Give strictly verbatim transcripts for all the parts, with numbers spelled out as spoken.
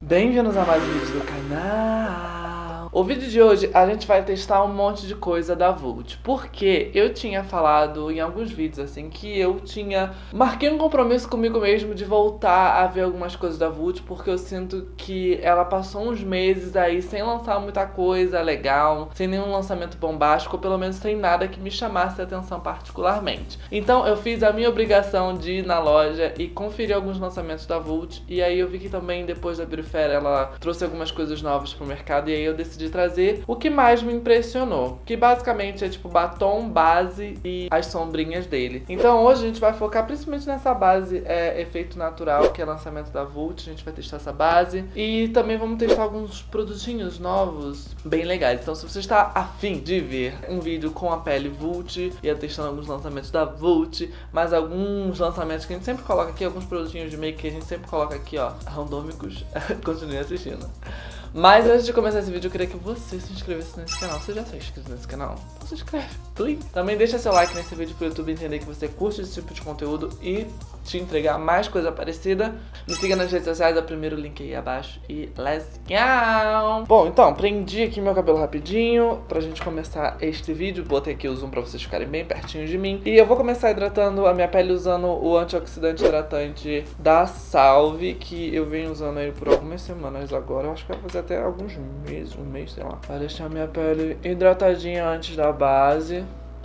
Bem-vindos a mais um vídeo do canal. O vídeo de hoje a gente vai testar um monte de coisa da Vult, porque eu tinha falado em alguns vídeos assim que eu tinha marquei um compromisso comigo mesmo de voltar a ver algumas coisas da Vult, porque eu sinto que ela passou uns meses aí sem lançar muita coisa legal, sem nenhum lançamento bombástico, ou pelo menos sem nada que me chamasse a atenção particularmente. Então eu fiz a minha obrigação de ir na loja e conferir alguns lançamentos da Vult, e aí eu vi que também depois da Beautyfair ela trouxe algumas coisas novas pro mercado, e aí eu decidi trazer o que mais me impressionou, que basicamente é tipo batom, base e as sombrinhas dele. Então hoje a gente vai focar principalmente nessa base é, efeito natural, que é lançamento da Vult. A gente vai testar essa base e também vamos testar alguns produtinhos novos bem legais. Então se você está afim de ver um vídeo com a pele Vult e eu testando alguns lançamentos da Vult, mas alguns lançamentos que a gente sempre coloca aqui, alguns produtinhos de make que a gente sempre coloca aqui, ó, randômicos, continue assistindo. Mas antes de começar esse vídeo, eu queria que você se inscrevesse nesse canal. Você já está inscrito nesse canal? Então se inscreve, please. Também deixa seu like nesse vídeo pro YouTube entender que você curte esse tipo de conteúdo e te entregar mais coisa parecida. Me siga nas redes sociais, é o primeiro link aí abaixo. E let's go! Bom, então, prendi aqui meu cabelo rapidinho pra gente começar este vídeo. Botei aqui o zoom pra vocês ficarem bem pertinho de mim. E eu vou começar hidratando a minha pele usando o antioxidante hidratante da Salve, que eu venho usando aí por algumas semanas agora. Eu acho que vai fazer até alguns meses, um mês, sei lá. Vai deixar minha pele hidratadinha antes da base.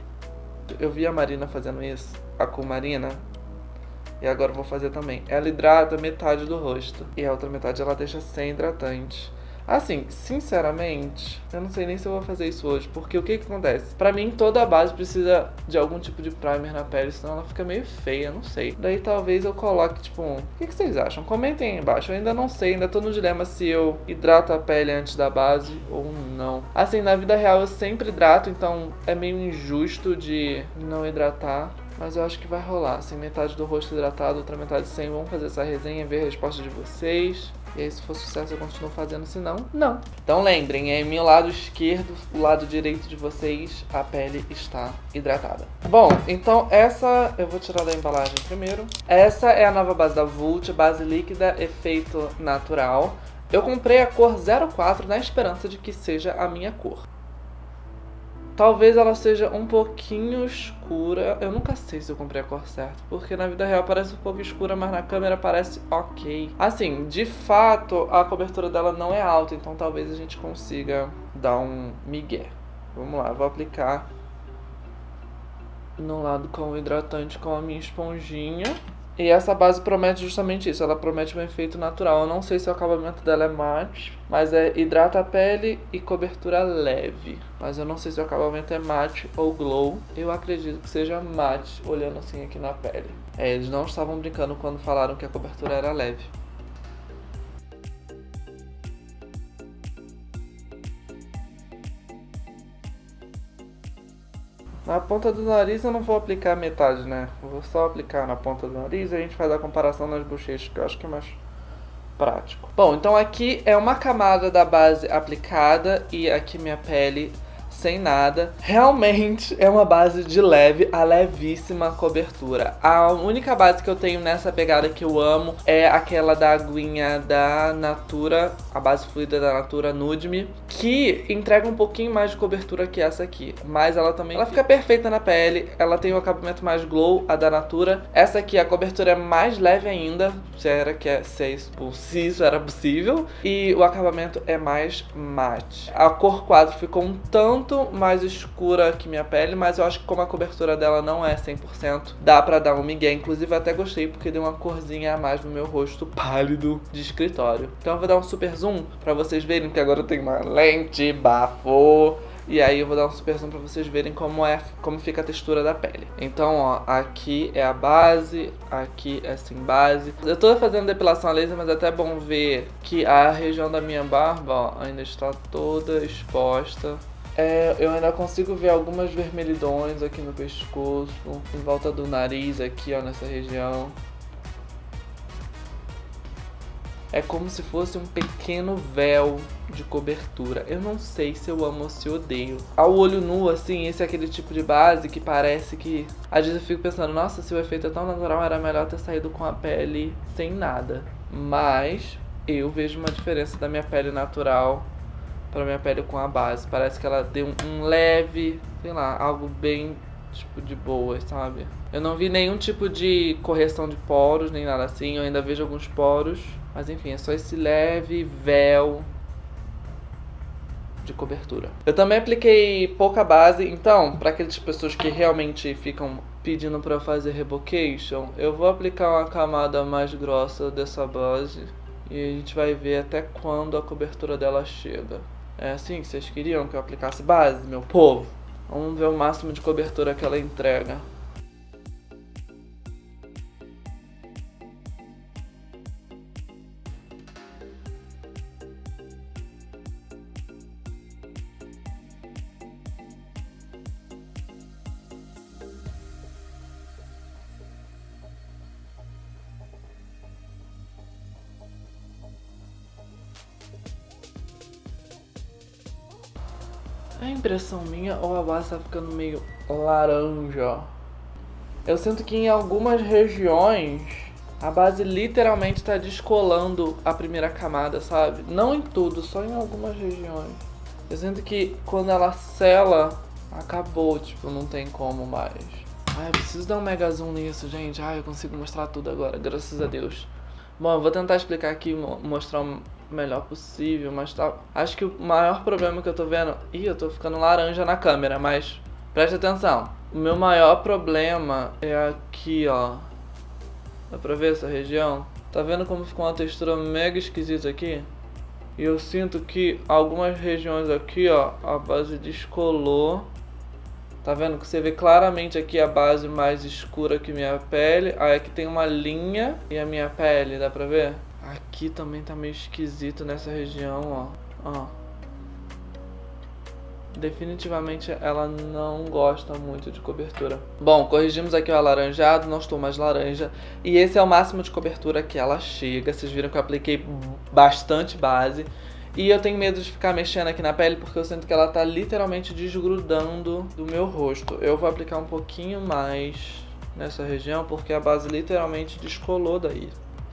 Eu vi a Marina fazendo isso, a com Marina. E agora eu vou fazer também. Ela hidrata metade do rosto e a outra metade ela deixa sem hidratante. Assim, sinceramente, eu não sei nem se eu vou fazer isso hoje, porque o que que acontece? Pra mim, toda a base precisa de algum tipo de primer na pele, senão ela fica meio feia, não sei. Daí talvez eu coloque, tipo, um... o que que vocês acham? Comentem aí embaixo, eu ainda não sei, ainda tô no dilema se eu hidrato a pele antes da base ou não. Assim, na vida real eu sempre hidrato, então é meio injusto de não hidratar. Mas eu acho que vai rolar, assim, metade do rosto hidratado, outra metade sem. Vamos fazer essa resenha, ver a resposta de vocês. E aí, se for sucesso, eu continuo fazendo, se não, não. Então lembrem, é meu lado esquerdo, o lado direito de vocês, a pele está hidratada. Bom, então essa, eu vou tirar da embalagem primeiro. Essa é a nova base da Vult, base líquida, efeito natural. Eu comprei a cor zero quatro na esperança de que seja a minha cor. Talvez ela seja um pouquinho escura. Eu nunca sei se eu comprei a cor certa, porque na vida real parece um pouco escura, mas na câmera parece ok. Assim, de fato, a cobertura dela não é alta, então talvez a gente consiga dar um migué. Vamos lá, vou aplicar no lado com o hidratante com a minha esponjinha. E essa base promete justamente isso, ela promete um efeito natural. Eu não sei se o acabamento dela é mate, mas é hidrata a pele e cobertura leve. Mas eu não sei se o acabamento é mate ou glow. Eu acredito que seja mate, olhando assim aqui na pele. É, eles não estavam brincando quando falaram que a cobertura era leve. Na ponta do nariz eu não vou aplicar metade, né? Eu vou só aplicar na ponta do nariz e a gente faz a comparação nas bochechas, que eu acho que é mais prático. Bom, então aqui é uma camada da base aplicada e aqui minha pele sem nada. Realmente é uma base de leve a levíssima cobertura. A única base que eu tenho nessa pegada que eu amo é aquela da aguinha da Natura, a base fluida da Natura Nude Me, que entrega um pouquinho mais de cobertura que essa aqui, mas ela também ela fica perfeita na pele. Ela tem o acabamento mais glow, a da Natura. Essa aqui a cobertura é mais leve ainda, se era que é, se, é isso, se isso era possível, e o acabamento é mais mate. A cor quadro ficou um tanto mais escura que minha pele, mas eu acho que como a cobertura dela não é cem por cento, dá pra dar um migué. Inclusive eu até gostei porque deu uma corzinha a mais no meu rosto pálido de escritório. Então eu vou dar um super zoom pra vocês verem que agora eu tenho uma lente bafo. E aí eu vou dar um super zoom pra vocês verem como é, como fica a textura da pele. Então, ó, aqui é a base, aqui é sem base. Eu tô fazendo depilação a laser, mas é até bom ver que a região da minha barba, ó, ainda está toda exposta. É, eu ainda consigo ver algumas vermelhidões aqui no pescoço, em volta do nariz aqui, ó, nessa região. É como se fosse um pequeno véu de cobertura. Eu não sei se eu amo ou se odeio. Ao olho nu, assim, esse é aquele tipo de base que parece que... Às vezes eu fico pensando, nossa, se o efeito é tão natural, era melhor ter saído com a pele sem nada. Mas eu vejo uma diferença da minha pele natural pra minha pele com a base. Parece que ela deu um, um leve, sei lá, algo bem, tipo, de boa, sabe? Eu não vi nenhum tipo de correção de poros, nem nada assim. Eu ainda vejo alguns poros. Mas enfim, é só esse leve véu de cobertura. Eu também apliquei pouca base. Então, pra aquelas pessoas que realmente ficam pedindo pra eu fazer revocation, eu vou aplicar uma camada mais grossa dessa base. E a gente vai ver até quando a cobertura dela chega. É assim que vocês queriam que eu aplicasse base, meu povo? Vamos ver o máximo de cobertura que ela entrega. É impressão minha ou a base tá ficando meio laranja? Eu sinto que em algumas regiões a base literalmente tá descolando a primeira camada, sabe? Não em tudo, só em algumas regiões. Eu sinto que quando ela sela, acabou, tipo, não tem como mais. Ai, eu preciso dar um mega zoom nisso, gente. Ai, eu consigo mostrar tudo agora, graças a Deus. Bom, eu vou tentar explicar aqui, mostrar o melhor possível, mas tá... Acho que o maior problema que eu tô vendo... Ih, eu tô ficando laranja na câmera, mas preste atenção. O meu maior problema é aqui, ó. Dá pra ver essa região? Tá vendo como ficou uma textura mega esquisita aqui? E eu sinto que algumas regiões aqui, ó, a base descolou. Tá vendo que você vê claramente aqui a base mais escura que minha pele. Aí aqui tem uma linha e a minha pele, dá pra ver? Aqui também tá meio esquisito nessa região, ó. Ó. Definitivamente ela não gosta muito de cobertura. Bom, corrigimos aqui o alaranjado, não estou mais laranja. E esse é o máximo de cobertura que ela chega. Vocês viram que eu apliquei bastante base. E eu tenho medo de ficar mexendo aqui na pele porque eu sinto que ela tá literalmente desgrudando do meu rosto. Eu vou aplicar um pouquinho mais nessa região porque a base literalmente descolou daí.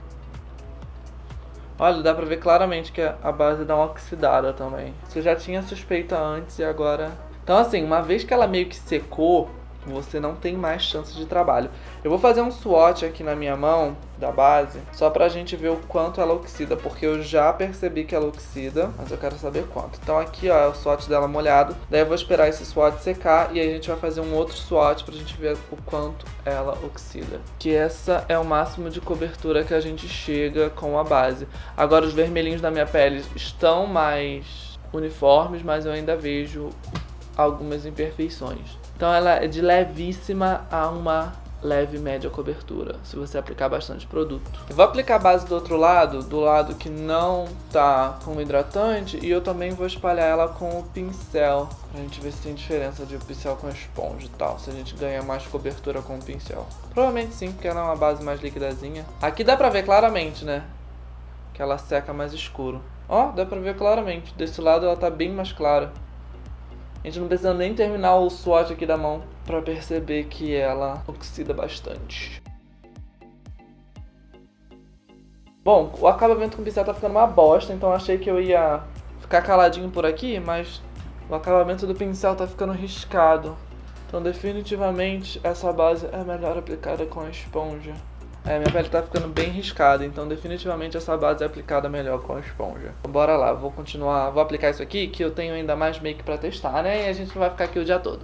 Olha, dá pra ver claramente que a base dá uma oxidada também. Isso eu já tinha suspeita antes e agora... Então assim, uma vez que ela meio que secou, você não tem mais chance de trabalho. Eu vou fazer um swatch aqui na minha mão, da base, só pra gente ver o quanto ela oxida, porque eu já percebi que ela oxida, mas eu quero saber quanto. Então aqui, ó, é o swatch dela molhado, daí eu vou esperar esse swatch secar e aí a gente vai fazer um outro swatch pra gente ver o quanto ela oxida. Que essa é o máximo de cobertura que a gente chega com a base. Agora os vermelhinhos da minha pele estão mais uniformes, mas eu ainda vejo algumas imperfeições. Então ela é de levíssima a uma leve média cobertura, se você aplicar bastante produto. Eu vou aplicar a base do outro lado, do lado que não tá com hidratante, e eu também vou espalhar ela com o pincel, pra gente ver se tem diferença de pincel com esponja e tal, se a gente ganha mais cobertura com o pincel. Provavelmente sim, porque ela é uma base mais liquidazinha. Aqui dá pra ver claramente, né, que ela seca mais escuro. Ó, dá pra ver claramente, desse lado ela tá bem mais clara. A gente não precisa nem terminar o swatch aqui da mão pra perceber que ela oxida bastante. Bom, o acabamento com o pincel tá ficando uma bosta, então achei que eu ia ficar caladinho por aqui, mas o acabamento do pincel tá ficando riscado. Então definitivamente essa base é melhor aplicada com a esponja. É, minha pele tá ficando bem riscada, então definitivamente essa base é aplicada melhor com a esponja. Então, bora lá, vou continuar, vou aplicar isso aqui, que eu tenho ainda mais make pra testar, né? E a gente não vai ficar aqui o dia todo.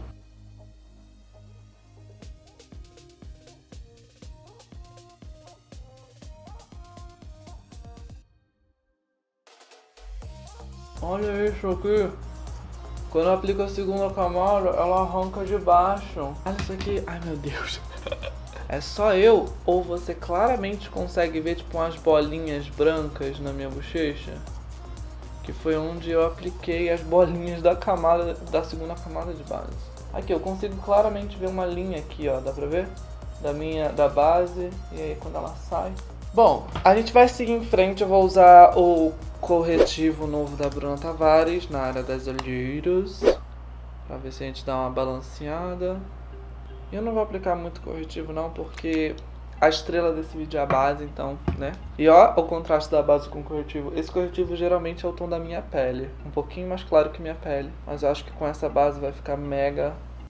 Olha isso aqui. Quando eu aplico a segunda camada, ela arranca de baixo. Olha isso aqui. Ai, meu Deus. É só eu ou você claramente consegue ver tipo umas bolinhas brancas na minha bochecha? Que foi onde eu apliquei as bolinhas da camada, da segunda camada de base. Aqui, eu consigo claramente ver uma linha aqui, ó, dá pra ver? Da minha, da base, e aí quando ela sai. Bom, a gente vai seguir em frente, eu vou usar o corretivo novo da Bruna Tavares na área das olheiras. Pra ver se a gente dá uma balanceada. Eu não vou aplicar muito corretivo não, porque a estrela desse vídeo é a base, então, né? E ó, o contraste da base com o corretivo. Esse corretivo geralmente é o tom da minha pele. Um pouquinho mais claro que minha pele. Mas eu acho que com essa base vai ficar mega...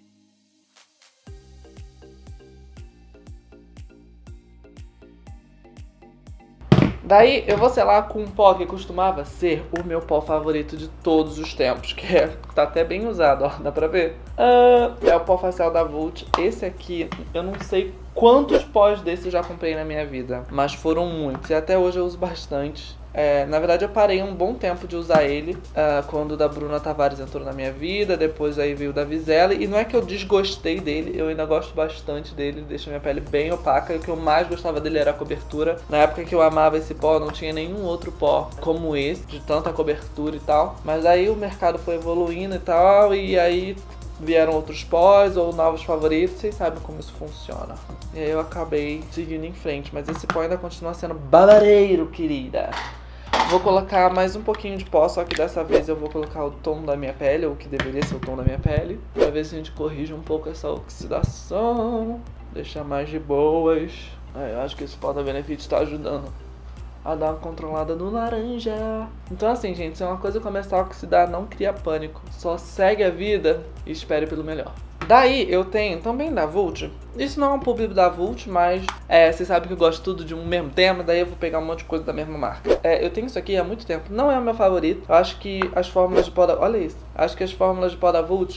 Daí eu vou selar com um pó que costumava ser o meu pó favorito de todos os tempos, que é, tá até bem usado, ó, dá pra ver? Uh, é o pó facial da Vult. Esse aqui, eu não sei quantos pós desses eu já comprei na minha vida, mas foram muitos e até hoje eu uso bastante. É, na verdade eu parei um bom tempo de usar ele uh, quando o da Bruna Tavares entrou na minha vida, depois aí veio o da Vizelli, e não é que eu desgostei dele, eu ainda gosto bastante dele, deixa minha pele bem opaca, e o que eu mais gostava dele era a cobertura. Na época que eu amava esse pó, não tinha nenhum outro pó como esse, de tanta cobertura e tal, mas aí o mercado foi evoluindo e tal, e aí vieram outros pós ou novos favoritos, vocês sabem como isso funciona. E aí eu acabei seguindo em frente, mas esse pó ainda continua sendo babareiro, querida. Vou colocar mais um pouquinho de pó, só que dessa vez eu vou colocar o tom da minha pele, ou o que deveria ser o tom da minha pele, pra ver se a gente corrige um pouco essa oxidação, deixar mais de boas. É, eu acho que esse pó da Benefit tá ajudando a dar uma controlada no laranja. Então assim, gente, se uma coisa começar a oxidar, não cria pânico. Só segue a vida e espere pelo melhor. Daí eu tenho também da Vult. Isso não é um público da Vult, mas é, vocês sabem que eu gosto tudo de um mesmo tema. Daí eu vou pegar um monte de coisa da mesma marca. É, eu tenho isso aqui há muito tempo. Não é o meu favorito. Eu acho que as fórmulas de pó da... Olha isso. Acho que as fórmulas de pó da Vult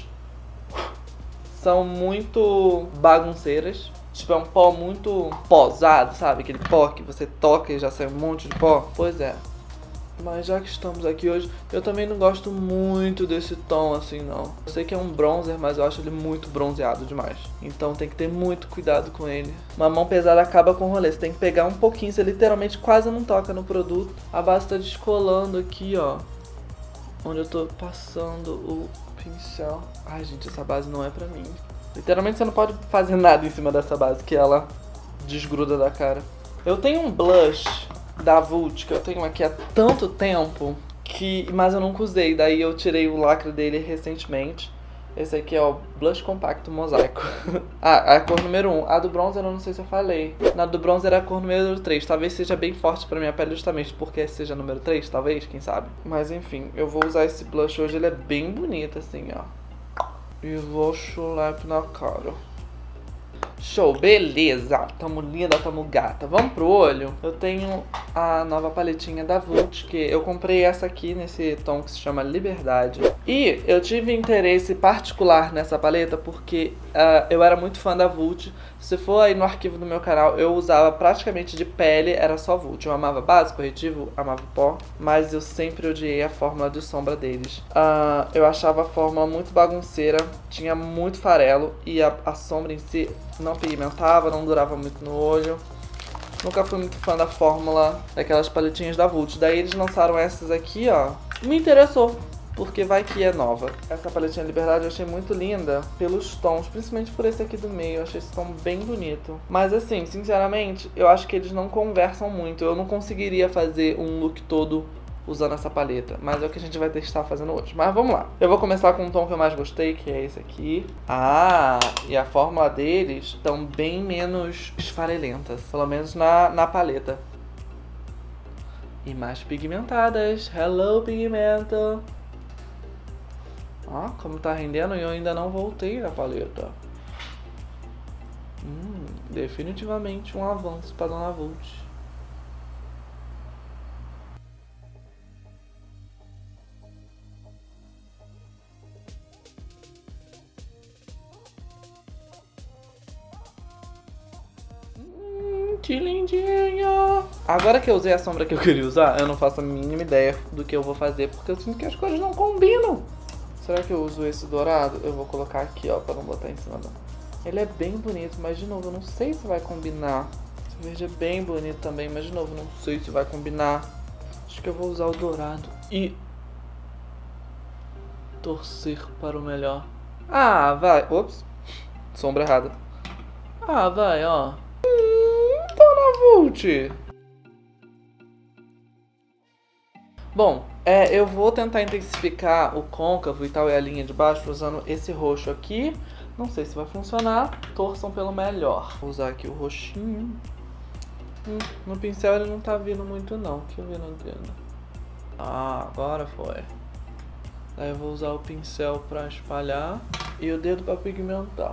são muito bagunceiras. Tipo, é um pó muito posado, sabe? Aquele pó que você toca e já sai um monte de pó. Pois é. Mas já que estamos aqui hoje, eu também não gosto muito desse tom assim, não. Eu sei que é um bronzer, mas eu acho ele muito bronzeado demais. Então tem que ter muito cuidado com ele. Uma mão pesada acaba com o rolê. Você tem que pegar um pouquinho, você literalmente quase não toca no produto. A base tá descolando aqui, ó. Onde eu tô passando o pincel. Ai, gente, essa base não é pra mim. Literalmente você não pode fazer nada em cima dessa base, que ela desgruda da cara. Eu tenho um blush da Vult que eu tenho aqui há tanto tempo, que, mas eu nunca usei. Daí eu tirei o lacre dele recentemente. Esse aqui é o Blush Compacto Mosaico. Ah, a cor número um. A do bronzer eu não sei se eu falei. Na do bronzer é a cor número três. Talvez seja bem forte pra minha pele justamente porque seja número três, talvez, quem sabe. Mas enfim, eu vou usar esse blush hoje. Ele é bem bonito assim, ó. E vou chulap na cara. Show, beleza. Tamo linda, tamo gata. Vamos pro olho. Eu tenho a nova paletinha da Vult, que eu comprei essa aqui nesse tom que se chama Liberdade. E eu tive interesse particular nessa paleta porque uh, eu era muito fã da Vult. Se for aí no arquivo do meu canal, eu usava praticamente de pele, era só Vult. Eu amava base, corretivo, amava pó, mas eu sempre odiei a fórmula de sombra deles. Uh, eu achava a fórmula muito bagunceira, tinha muito farelo e a, a sombra em si não pigmentava, não durava muito no olho. Nunca fui muito fã da fórmula daquelas paletinhas da Vult. Daí eles lançaram essas aqui, ó. Me interessou, porque vai que é nova. Essa paletinha Liberdade eu achei muito linda pelos tons, principalmente por esse aqui do meio. Eu achei esse tom bem bonito. Mas assim, sinceramente, eu acho que eles não conversam muito. Eu não conseguiria fazer um look todo usando essa paleta, mas é o que a gente vai testar fazendo hoje. Mas vamos lá. Eu vou começar com o tom que eu mais gostei, que é esse aqui. Ah, e a fórmula deles estão bem menos esfarelentas, pelo menos na, na paleta. E mais pigmentadas. Hello, pigmento. Ó, como tá rendendo e eu ainda não voltei na paleta. Hum, definitivamente um avanço para Dona Vult. Que lindinho! Agora que eu usei a sombra que eu queria usar, eu não faço a mínima ideia do que eu vou fazer, porque eu sinto que as cores não combinam. Será que eu uso esse dourado? Eu vou colocar aqui, ó, pra não botar em cima da... Ele é bem bonito, mas de novo, eu não sei se vai combinar. Esse verde é bem bonito também, mas de novo, não sei se vai combinar. Acho que eu vou usar o dourado e... torcer para o melhor. Ah, vai! Ops! Sombra errada. Ah, vai, ó. Vult. Bom, é, eu vou tentar intensificar o côncavo e tal e a linha de baixo usando esse roxo aqui. Não sei se vai funcionar, torçam pelo melhor. Vou usar aqui o roxinho. Hum, no pincel ele não tá vindo muito não. Deixa eu ver no dedo. Ah, agora foi. Daí eu vou usar o pincel pra espalhar e o dedo pra pigmentar.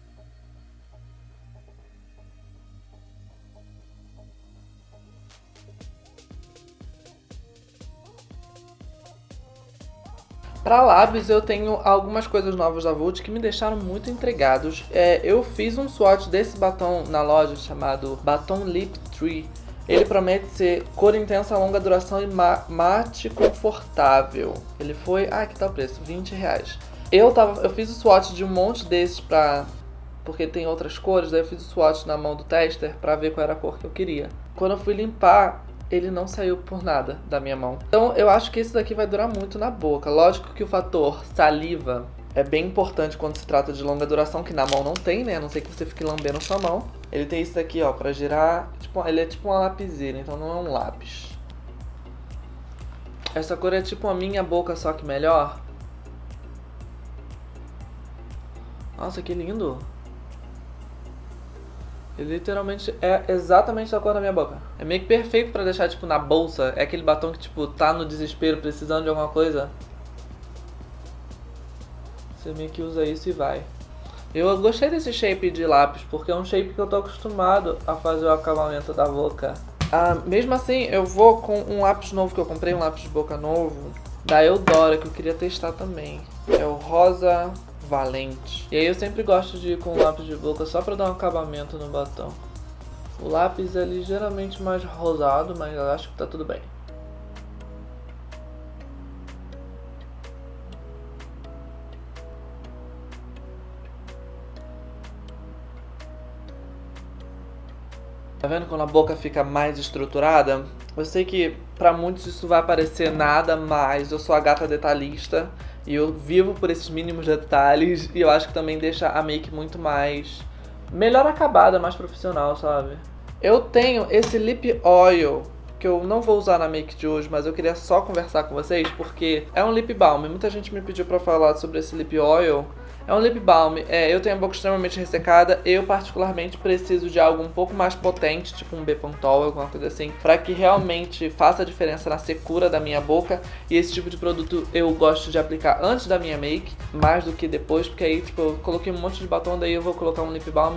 Para lábios eu tenho algumas coisas novas da Vult que me deixaram muito intrigados. É, eu fiz um swatch desse batom na loja chamado Batom Lip Tree. Ele promete ser cor intensa, longa duração e ma mate confortável. Ele foi... Ah, que tá o preço, vinte reais. Eu, tava, eu fiz o swatch de um monte desses pra... porque tem outras cores, daí eu fiz o swatch na mão do tester pra ver qual era a cor que eu queria. Quando eu fui limpar, ele não saiu por nada da minha mão. Então eu acho que esse daqui vai durar muito na boca. Lógico que o fator saliva é bem importante quando se trata de longa duração, que na mão não tem, né? A não ser que você fique lambendo sua mão. Ele tem isso daqui, ó, pra girar. Tipo, ele é tipo uma lapiseira, então não é um lápis. Essa cor é tipo a minha boca, só que melhor. Nossa, que lindo! Ele literalmente é exatamente a cor da minha boca. É meio que perfeito pra deixar, tipo, na bolsa. É aquele batom que, tipo, tá no desespero, precisando de alguma coisa. Você meio que usa isso e vai. Eu gostei desse shape de lápis, porque é um shape que eu tô acostumado a fazer o acabamento da boca. Ah, mesmo assim, eu vou com um lápis novo que eu comprei, um lápis de boca novo, da Eudora, que eu queria testar também. É o Rosa Valente. E aí eu sempre gosto de ir com lápis de boca só pra dar um acabamento no batom. O lápis é ligeiramente mais rosado, mas eu acho que tá tudo bem. Tá vendo quando a boca fica mais estruturada? Eu sei que pra muitos isso vai parecer nada, mas eu sou a gata detalhista e eu vivo por esses mínimos detalhes e eu acho que também deixa a make muito mais... melhor acabada, mais profissional, sabe? Eu tenho esse lip oil que eu não vou usar na make de hoje, mas eu queria só conversar com vocês porque é um lip balm. Muita gente me pediu pra falar sobre esse lip oil. É um lip balm, é, eu tenho a boca extremamente ressecada, eu particularmente preciso de algo um pouco mais potente, tipo um Bepantol, alguma coisa assim, pra que realmente faça a diferença na secura da minha boca. E esse tipo de produto eu gosto de aplicar antes da minha make, mais do que depois, porque aí tipo, eu coloquei um monte de batom, daí eu vou colocar um lip balm.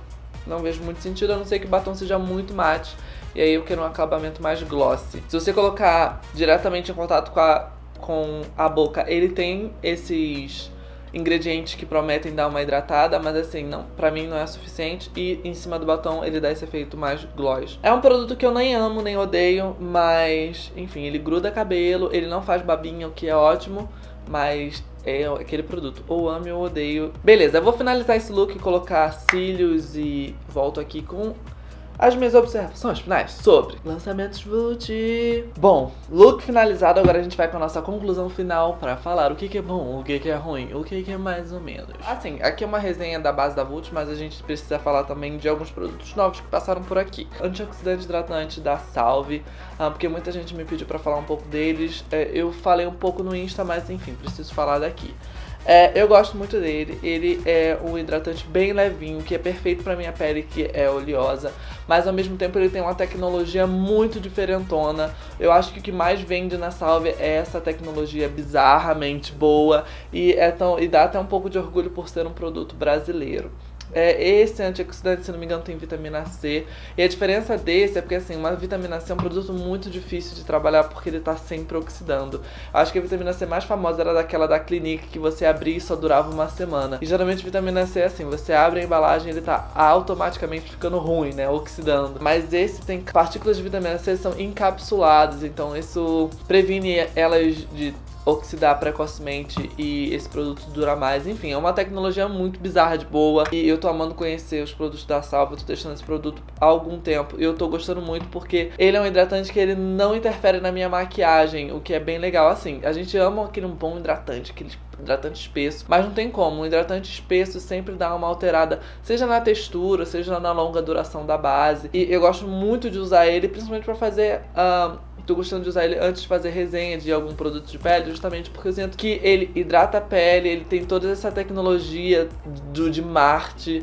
Não vejo muito sentido, a não ser que o batom seja muito mate, e aí eu quero um acabamento mais glossy. Se você colocar diretamente em contato com a, com a boca, ele tem esses... ingredientes que prometem dar uma hidratada, mas assim, não, pra mim não é suficiente. E em cima do batom ele dá esse efeito mais gloss. É um produto que eu nem amo, nem odeio, mas enfim, ele gruda cabelo, ele não faz babinha, o que é ótimo, mas é aquele produto, ou amo ou odeio. Beleza, eu vou finalizar esse look, colocar cílios e volto aqui com as minhas observações finais sobre lançamentos Vult. Bom, look finalizado, agora a gente vai com a nossa conclusão final pra falar o que que é bom, o que que é ruim, o que que é mais ou menos. Assim, aqui é uma resenha da base da Vult, mas a gente precisa falar também de alguns produtos novos que passaram por aqui. Antioxidante hidratante da Salve, ah, porque muita gente me pediu pra falar um pouco deles. É, eu falei um pouco no Insta, mas enfim, preciso falar daqui. É, eu gosto muito dele, ele é um hidratante bem levinho, que é perfeito pra minha pele, que é oleosa, mas ao mesmo tempo ele tem uma tecnologia muito diferentona. Eu acho que o que mais vende na Salve é essa tecnologia bizarramente boa e, é tão, e dá até um pouco de orgulho por ser um produto brasileiro. É, esse antioxidante, se não me engano, tem vitamina C. E a diferença desse é porque, assim, uma vitamina C é um produto muito difícil de trabalhar porque ele tá sempre oxidando. Acho que a vitamina C mais famosa era daquela da Clinique que você abria e só durava uma semana. E geralmente vitamina C é assim, você abre a embalagem e ele tá automaticamente ficando ruim, né, oxidando. Mas esse tem partículas de vitamina C que são encapsuladas, então isso previne elas de oxidar precocemente e esse produto dura mais. Enfim, é uma tecnologia muito bizarra de boa e eu tô amando conhecer os produtos da Salve. Eu tô testando esse produto há algum tempo e eu tô gostando muito porque ele é um hidratante que ele não interfere na minha maquiagem, o que é bem legal. Assim, a gente ama aquele bom hidratante, aquele hidratante espesso, mas não tem como, um hidratante espesso sempre dá uma alterada, seja na textura, seja na longa duração da base, e eu gosto muito de usar ele, principalmente pra fazer... Uh, tô gostando de usar ele antes de fazer resenha de algum produto de pele, justamente porque eu sinto que ele hidrata a pele, ele tem toda essa tecnologia do, de Marte,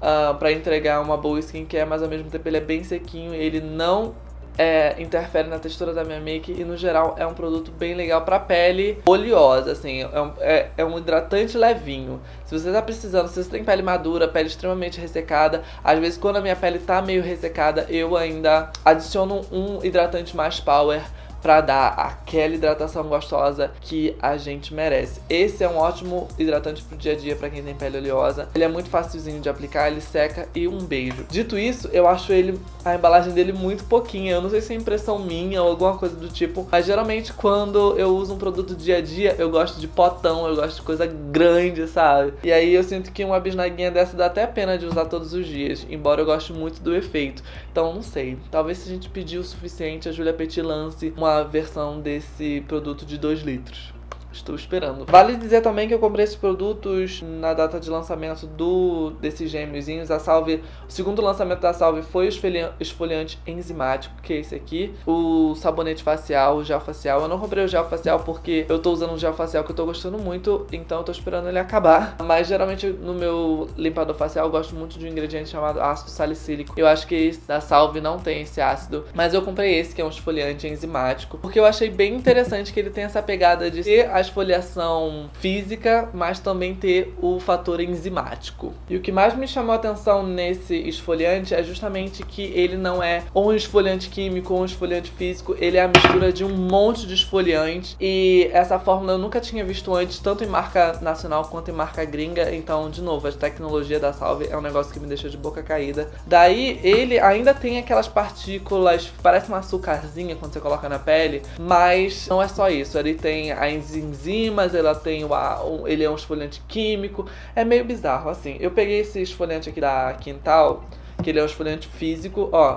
uh, pra entregar uma boa skincare, mas ao mesmo tempo ele é bem sequinho, ele não É, interfere na textura da minha make e no geral é um produto bem legal pra pele oleosa, assim, é um, é, é um hidratante levinho. Se você tá precisando, se você tem pele madura, pele extremamente ressecada, às vezes quando a minha pele tá meio ressecada, eu ainda adiciono um hidratante mais power pra dar aquela hidratação gostosa que a gente merece. Esse é um ótimo hidratante pro dia a dia pra quem tem pele oleosa. Ele é muito facilzinho de aplicar, ele seca e um beijo. Dito isso, eu acho ele, a embalagem dele muito pouquinha. Eu não sei se é impressão minha ou alguma coisa do tipo, mas geralmente quando eu uso um produto dia a dia, eu gosto de potão, eu gosto de coisa grande, sabe? E aí eu sinto que uma bisnaguinha dessa dá até pena de usar todos os dias, embora eu goste muito do efeito. Então, não sei. Talvez se a gente pedir o suficiente, a Julia Petit lance uma a versão desse produto de dois litros. Estou esperando. Vale dizer também que eu comprei esses produtos na data de lançamento do desses gêmeozinhos. A Salve, o segundo lançamento da Salve foi o esfoliante enzimático, que é esse aqui. O sabonete facial, o gel facial. Eu não comprei o gel facial porque eu tô usando um gel facial que eu tô gostando muito, então eu tô esperando ele acabar. Mas geralmente no meu limpador facial eu gosto muito de um ingrediente chamado ácido salicílico. Eu acho que esse da Salve não tem esse ácido, mas eu comprei esse que é um esfoliante enzimático, porque eu achei bem interessante que ele tem essa pegada de ser a esfoliação física, mas também ter o fator enzimático. E o que mais me chamou a atenção nesse esfoliante é justamente que ele não é ou um esfoliante químico ou um esfoliante físico, ele é a mistura de um monte de esfoliantes, e essa fórmula eu nunca tinha visto antes, tanto em marca nacional quanto em marca gringa. Então, de novo, a tecnologia da Salve é um negócio que me deixou de boca caída. Daí, ele ainda tem aquelas partículas, parece uma açúcarzinha quando você coloca na pele, mas não é só isso, ele tem a enzimas, ela tem o, ele é um esfoliante químico, é meio bizarro, assim. Eu peguei esse esfoliante aqui da Quintal, que ele é um esfoliante físico, ó.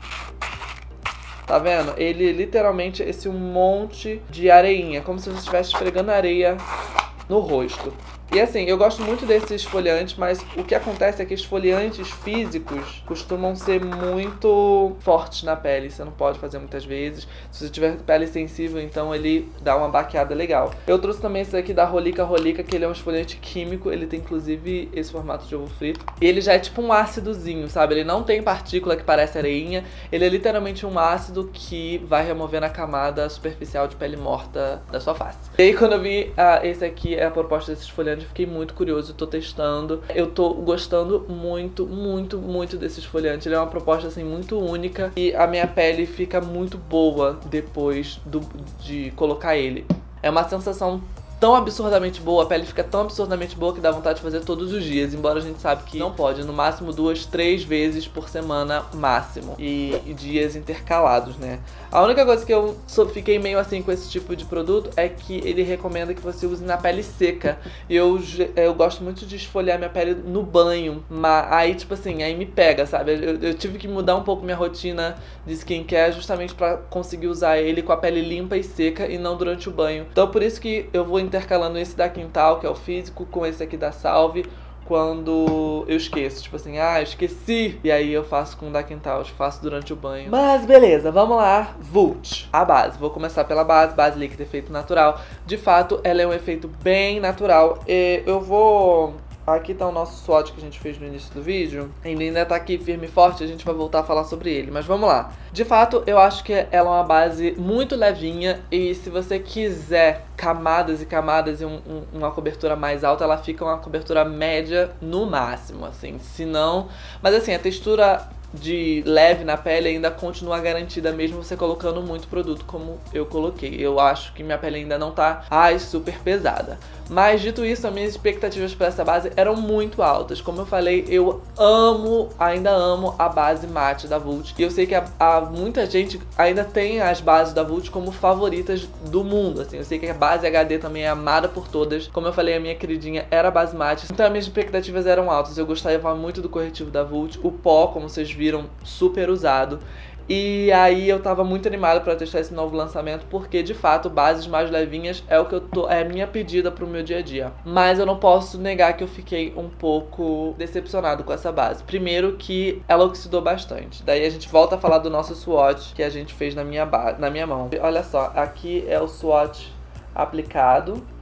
Tá vendo? Ele literalmente é esse um monte de areinha, como se você estivesse esfregando areia no rosto. E assim, eu gosto muito desse esfoliante, mas o que acontece é que esfoliantes físicos costumam ser muito fortes na pele. Você não pode fazer muitas vezes. Se você tiver pele sensível, então ele dá uma baqueada legal. Eu trouxe também esse aqui da Rolica Rolica, que ele é um esfoliante químico. Ele tem inclusive esse formato de ovo frito. E ele já é tipo um ácidozinho, sabe? Ele não tem partícula que parece areinha. Ele é literalmente um ácido que vai removendo a camada superficial de pele morta da sua face. E aí quando eu vi, ah, esse aqui é a proposta desse esfoliante, eu fiquei muito curioso, tô testando. Eu tô gostando muito, muito, muito desse esfoliante. Ele é uma proposta assim muito única e a minha pele fica muito boa depois do, de colocar ele. É uma sensação tão absurdamente boa, a pele fica tão absurdamente boa que dá vontade de fazer todos os dias, embora a gente sabe que não pode, no máximo duas, três vezes por semana máximo, e, e dias intercalados, né? A única coisa que eu fiquei meio assim com esse tipo de produto é que ele recomenda que você use na pele seca. Eu, eu gosto muito de esfoliar minha pele no banho, mas aí tipo assim, aí me pega, sabe? Eu, eu tive que mudar um pouco minha rotina de skincare justamente pra conseguir usar ele com a pele limpa e seca e não durante o banho. Então por isso que eu vou intercalando esse da Quintal, que é o físico, com esse aqui da Salve, quando eu esqueço, tipo assim, ah, esqueci, e aí eu faço com o da Quintal, eu faço durante o banho. Mas beleza, vamos lá. Vult, a base. Vou começar pela base, base líquida, efeito natural. De fato, ela é um efeito bem natural. E eu vou... Aqui tá o nosso swatch que a gente fez no início do vídeo. Ele ainda tá aqui firme e forte, a gente vai voltar a falar sobre ele, mas vamos lá. De fato, eu acho que ela é uma base muito levinha e se você quiser camadas e camadas e um, um, uma cobertura mais alta, ela fica uma cobertura média no máximo, assim. Se não... Mas assim, a textura de leve na pele ainda continua garantida mesmo você colocando muito produto como eu coloquei. Eu acho que minha pele ainda não tá, ai, super pesada. Mas dito isso, as minhas expectativas para essa base eram muito altas. Como eu falei, eu amo, ainda amo a base mate da Vult. E eu sei que a, a, muita gente ainda tem as bases da Vult como favoritas do mundo, assim. Eu sei que a base H D também é amada por todas. Como eu falei, a minha queridinha era a base mate. Então as minhas expectativas eram altas. Eu gostava muito do corretivo da Vult. O pó, como vocês viram, super usado. E aí eu tava muito animada pra testar esse novo lançamento, porque de fato bases mais levinhas é o que eu tô, é a minha pedida pro meu dia a dia. Mas eu não posso negar que eu fiquei um pouco decepcionado com essa base. Primeiro que ela oxidou bastante. Daí a gente volta a falar do nosso swatch que a gente fez na minha, na minha mão. Olha só, aqui é o swatch aplicado.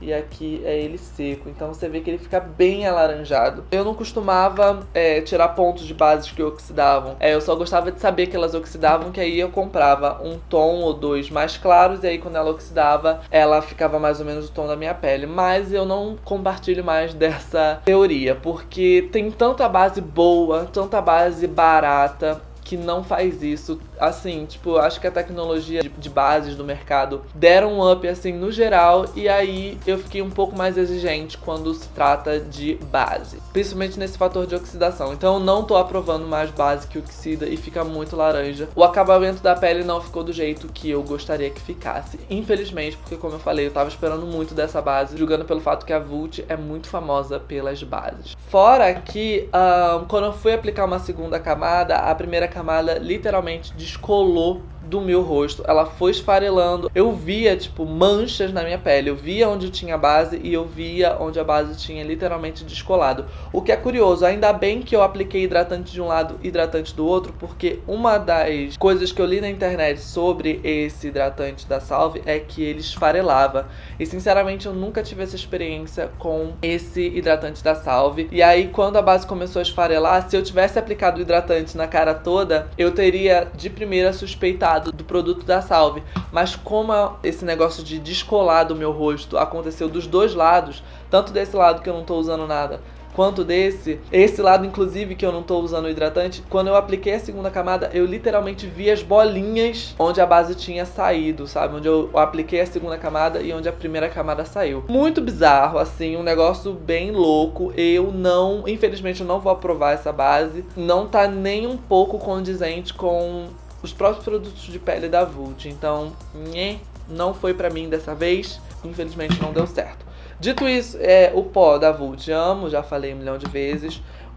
e aqui é ele seco. Então você vê que ele fica bem alaranjado. Eu não costumava é, tirar pontos de bases que oxidavam. É, eu só gostava de saber que elas oxidavam, que aí eu comprava um tom ou dois mais claros, e aí quando ela oxidava, ela ficava mais ou menos o tom da minha pele. Mas eu não compartilho mais dessa teoria, porque tem tanta base boa, tanta base barata, que não faz isso. Assim, tipo, acho que a tecnologia de, de bases do mercado deram um up, assim, no geral, e aí eu fiquei um pouco mais exigente quando se trata de base, principalmente nesse fator de oxidação. Então eu não tô aprovando mais base que oxida e fica muito laranja. O acabamento da pele não ficou do jeito que eu gostaria que ficasse, infelizmente, porque como eu falei, eu tava esperando muito dessa base, julgando pelo fato que a Vult é muito famosa pelas bases. Fora que, um, quando eu fui aplicar uma segunda camada, a primeira camada literalmente descolou do meu rosto, ela foi esfarelando. Eu via, tipo, manchas na minha pele. Eu via onde tinha base e eu via onde a base tinha literalmente descolado. O que é curioso, ainda bem que eu apliquei hidratante de um lado e hidratante do outro, porque uma das coisas que eu li na internet sobre esse hidratante da Salve é que ele esfarelava. E sinceramente eu nunca tive essa experiência com esse hidratante da Salve. E aí quando a base começou a esfarelar, se eu tivesse aplicado o hidratante na cara toda, eu teria de primeira suspeitado do produto da Salve. Mas como esse negócio de descolar do meu rosto aconteceu dos dois lados, tanto desse lado que eu não tô usando nada, quanto desse, esse lado inclusive que eu não tô usando o hidratante, quando eu apliquei a segunda camada, eu literalmente vi as bolinhas onde a base tinha saído, sabe? Onde eu apliquei a segunda camada e onde a primeira camada saiu. Muito bizarro, assim, um negócio bem louco. Eu não, infelizmente eu não vou aprovar essa base. Não tá nem um pouco condizente com os próprios produtos de pele da Vult. Então, nhê, não foi pra mim dessa vez. Infelizmente não deu certo. Dito isso, é o pó da Vult amo, já falei um milhão de vezes.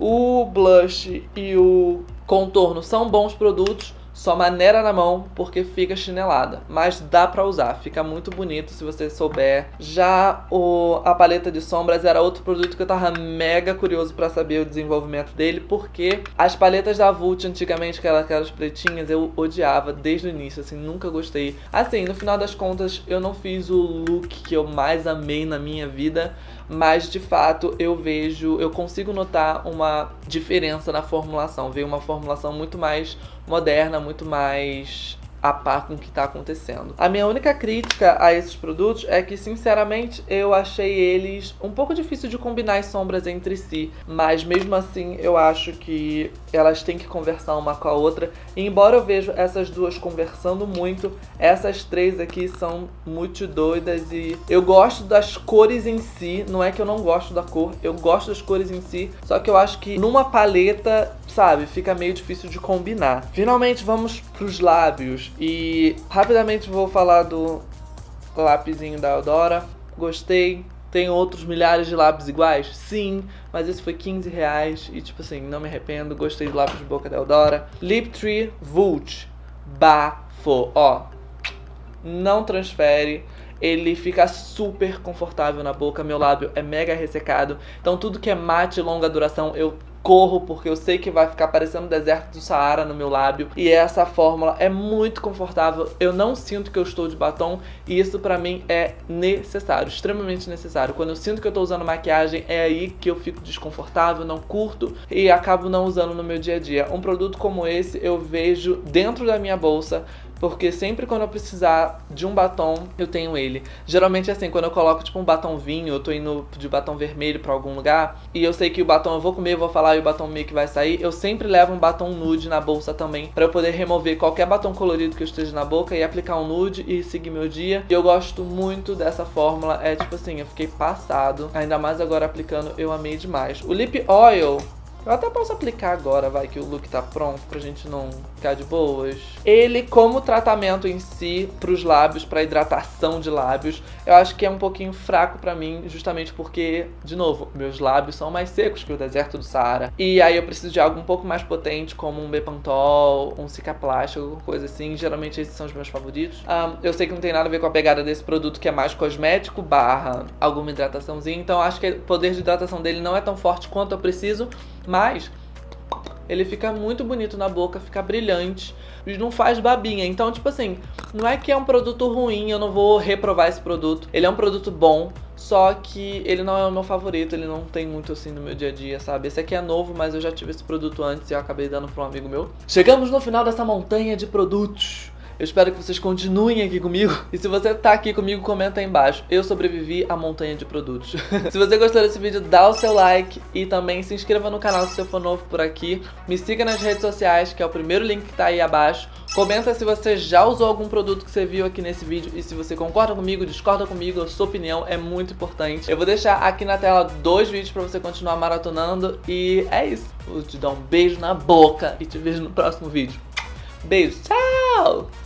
O blush e o contorno são bons produtos, só maneira na mão porque fica chinelada. Mas dá pra usar, fica muito bonito se você souber. Já o, a paleta de sombras era outro produto que eu tava mega curioso pra saber o desenvolvimento dele, porque as paletas da Vult antigamente, aquelas, aquelas pretinhas, eu odiava desde o início, assim, nunca gostei. Assim, no final das contas, eu não fiz o look que eu mais amei na minha vida, mas de fato eu vejo, eu consigo notar uma diferença na formulação. Veio uma formulação muito mais moderna, muito mais a par com o que tá acontecendo. A minha única crítica a esses produtos é que, sinceramente, eu achei eles um pouco difícil de combinar as sombras entre si, mas mesmo assim eu acho que elas têm que conversar uma com a outra, e embora eu veja essas duas conversando muito, essas três aqui são muito doidas e eu gosto das cores em si. Não é que eu não gosto da cor, eu gosto das cores em si, só que eu acho que numa paleta, sabe, fica meio difícil de combinar. Finalmente vamos pros lábios. E rapidamente vou falar do lápisinho da Eudora. Gostei. Tem outros milhares de lápis iguais? Sim, mas esse foi quinze reais e, tipo assim, não me arrependo. Gostei do lápis de boca da Eudora. Lip Tree Vult. Bafo. Ó, não transfere. Ele fica super confortável na boca. Meu lábio é mega ressecado. Então tudo que é mate e longa duração eu corro, porque eu sei que vai ficar parecendo o deserto do Saara no meu lábio. E essa fórmula é muito confortável. Eu não sinto que eu estou de batom. E isso pra mim é necessário, extremamente necessário. Quando eu sinto que eu tô usando maquiagem, é aí que eu fico desconfortável, não curto e acabo não usando no meu dia a dia. Um produto como esse eu vejo dentro da minha bolsa, porque sempre quando eu precisar de um batom, eu tenho ele. Geralmente assim, quando eu coloco tipo um batom vinho, eu tô indo de batom vermelho pra algum lugar, e eu sei que o batom eu vou comer, eu vou falar e o batom meio que vai sair, eu sempre levo um batom nude na bolsa também, pra eu poder remover qualquer batom colorido que eu esteja na boca e aplicar um nude e seguir meu dia. E eu gosto muito dessa fórmula, é tipo assim, eu fiquei passado, ainda mais agora aplicando, eu amei demais. O Lip Oil, eu até posso aplicar agora, vai, que o look tá pronto, pra gente não ficar de boas. Ele, como tratamento em si, pros lábios, pra hidratação de lábios, eu acho que é um pouquinho fraco pra mim, justamente porque, de novo, meus lábios são mais secos que o deserto do Saara. E aí eu preciso de algo um pouco mais potente, como um Bepantol, um Cicaplast, alguma coisa assim. Geralmente esses são os meus favoritos. Um, eu sei que não tem nada a ver com a pegada desse produto, que é mais cosmético, barra alguma hidrataçãozinha. Então acho que o poder de hidratação dele não é tão forte quanto eu preciso, mas ele fica muito bonito na boca, fica brilhante e não faz babinha. Então, tipo assim, não é que é um produto ruim, eu não vou reprovar esse produto. Ele é um produto bom, Só que ele não é o meu favorito, ele não tem muito assim no meu dia a dia, sabe? Esse aqui é novo, mas eu já tive esse produto antes e eu acabei dando pra um amigo meu. Chegamos no final dessa montanha de produtos. Eu espero que vocês continuem aqui comigo. E se você tá aqui comigo, comenta aí embaixo. Eu sobrevivi à montanha de produtos. Se você gostou desse vídeo, dá o seu like. E também se inscreva no canal se você for novo por aqui. Me siga nas redes sociais, que é o primeiro link que tá aí abaixo. Comenta se você já usou algum produto que você viu aqui nesse vídeo. E se você concorda comigo, discorda comigo, a sua opinião é muito importante. Eu vou deixar aqui na tela dois vídeos pra você continuar maratonando. E é isso. Vou te dar um beijo na boca e te vejo no próximo vídeo. Beijo, tchau!